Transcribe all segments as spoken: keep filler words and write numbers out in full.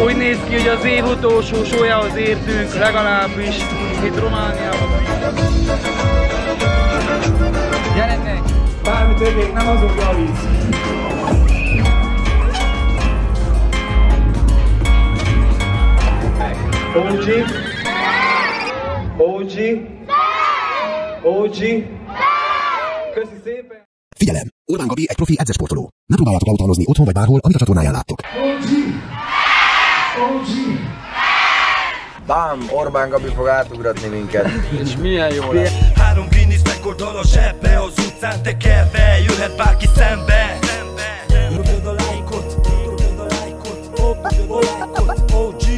Úgy néz ki, hogy az év utolsó sójához értünk, legalábbis itt Romániában. Gyerekek! Bármi történik, nem azon javít. ó gé? ó gé? ó gé? Köszi szépen! Figyelem! Orbán Gabi egy profi edzősportoló. Ne próbáljátok leutanozni otthon vagy bárhol, amit a csatornáján láttok. ó gé! ó gé! Bám, Orbán Gabi fog átugratni minket. És milyen jó lesz. Három Guinness rekordol a zsebbe, az utcán tekerve, jöhet bárki szembe. Rögöd a lájkot, rögöd a lájkot, rögöd a lájkot, ó gé.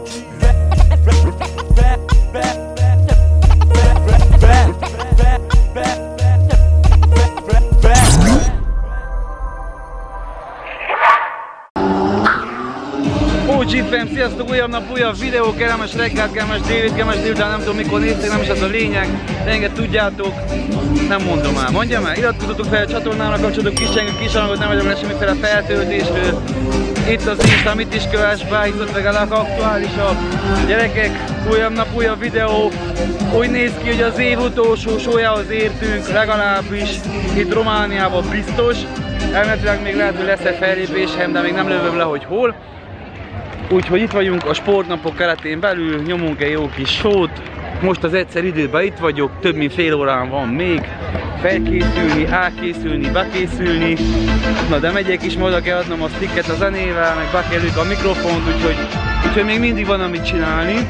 ó gé fam, sziasztok! Újabb nap, újabb videó, kellemes reggelt, kellemes délután, kellemes délután, nem tudom mikor nézték, nem is ez a lényeg. Lényeget tudjátok, nem mondom el. Mondjam el, iratkozzatok fel a csatornámra, kapcsolatok kis csengő, kis hangot, nem vagyok le semmiféle feltöltésről. Itt az Insta, mit is kövess be, itt ott meg a legaktuálisabb. Gyerekek, újabb nap, újabb videó. Úgy néz ki, hogy az év utolsó sójához értünk, legalábbis itt Romániában biztos. Elméletileg még lehet, hogy lesz egy fellépésem, de még nem lövöm le, hogy hol. Úgyhogy itt vagyunk a sportnapok keretén belül, nyomunk egy jó kis sót. Most az egyszer időben itt vagyok, több mint fél órán van még. Felkészülni, elkészülni, bekészülni. Na de megyek is, oda kell adnom a sticket a zenével, meg bekerüljük a mikrofont, úgyhogy, úgyhogy még mindig van amit csinálni.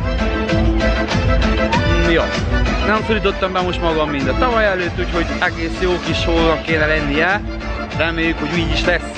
Ja, nem szorítottam be most magam mind a tavaly előtt, úgyhogy egész jó kis sónak kéne lennie. Reméljük, hogy így is lesz.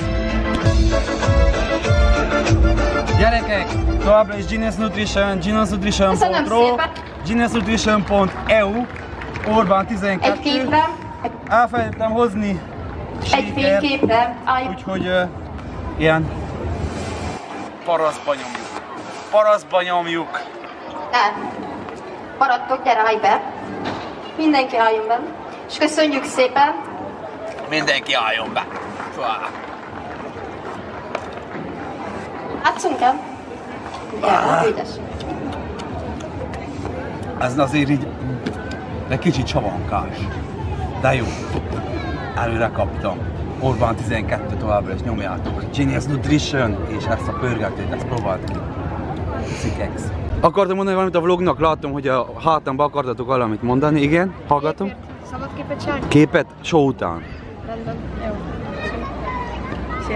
Gyerekek, továbbra is Genius Nutrition, genius nutrition pont ro, genius nutrition pont e u, Orbán tizenkettő. Egy képre. Elfelejtettem hozni Egy fényképre. Úgyhogy uh, ilyen parasztba nyomjuk. Parasztba nyomjuk. Nem. Maradtok, gyere, állj be. Mindenki álljon be. És köszönjük szépen. Mindenki álljon be. Látszunk el? Gyere, ügyes. Ez azért így, de kicsit csavankás. De jó. Előre kaptam. Orbán tizenkettő továbbra is nyomjátok. Genius Nutrition, és ezt a pörgetőt, ezt próbált ki. Szikex. Akartam mondani valamit a vlognak, láttam, hogy a hátamban akartatok valamit mondani. Igen, hallgatom. Szabad képet csinálni? Képet show után. Rendben, jó. Szia.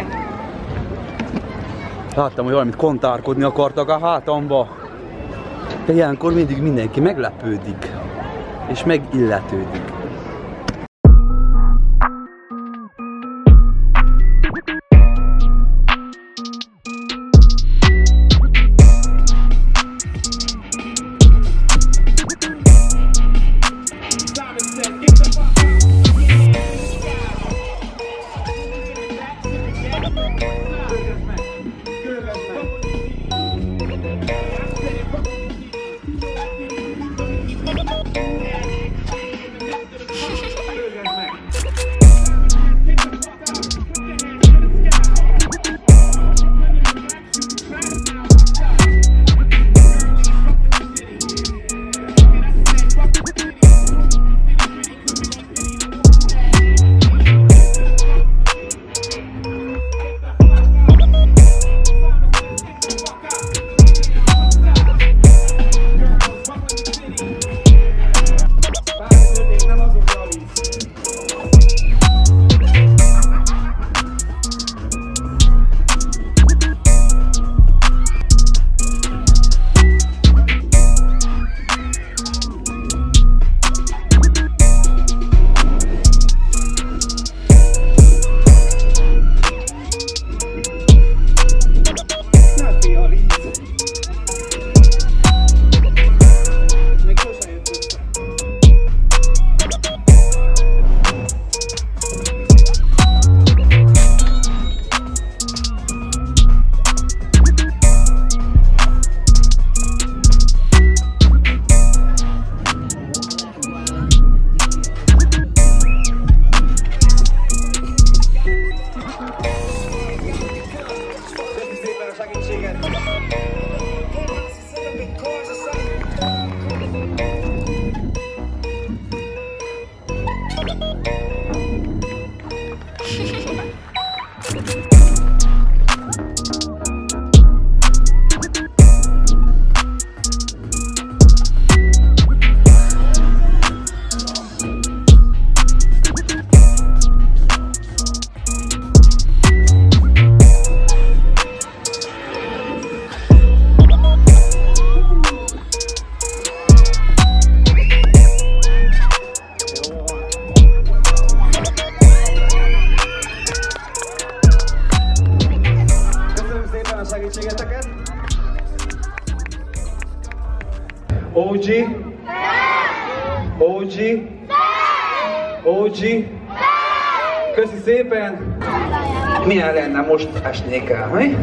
Láttam, hogy valamit kontárkodni akartak a hátamba. De ilyenkor mindig mindenki meglepődik. És megilletődik. ó gé? ó gé? ó gé? Köszi szépen! Milyen lenne most esnék el, mi?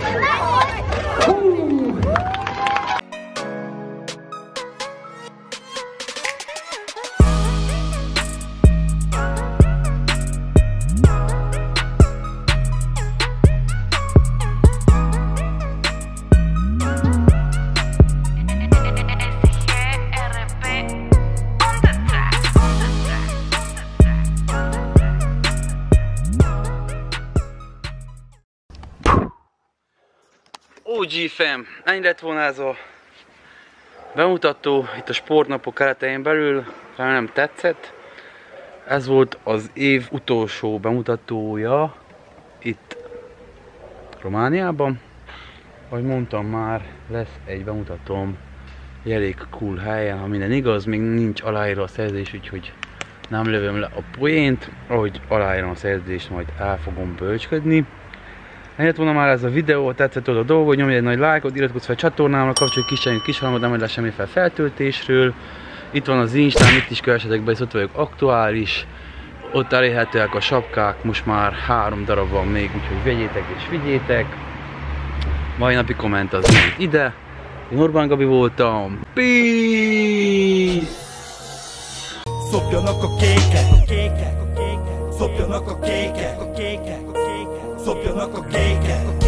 ó gé fam, ennyi lett volna ez a bemutató itt a sportnapok keretein belül, remélem tetszett. Ez volt az év utolsó bemutatója itt Romániában. Ahogy mondtam már, lesz egy bemutatóm egy elég cool helyen, ha minden igaz, még nincs aláírva a szerződés, úgyhogy nem lövöm le a poént. Ahogy aláírom a szerződést, majd el fogom bölcsködni. Ennyi lett volna már ez a videó, tetszett a dolog, hogy nyomj egy nagy lájkot, iratkozz fel a csatornámra, kapcsolj kis csengőt, kis hangot, nem lesz semmiféle feltöltésről. Itt van az Instán, itt is kövessetek be, és ott vagyok aktuális. Ott elérhetőek a sapkák, most már három darab van még, úgyhogy vegyétek és vigyétek. Mai napi komment az ment ide. Én Orbán Gabi voltam. Peace! Szopjanak a kékek, a kékek, a kékek. Szopjanak a kékek, a kékek, a kékek. Szopjanak a kékek, a kékek.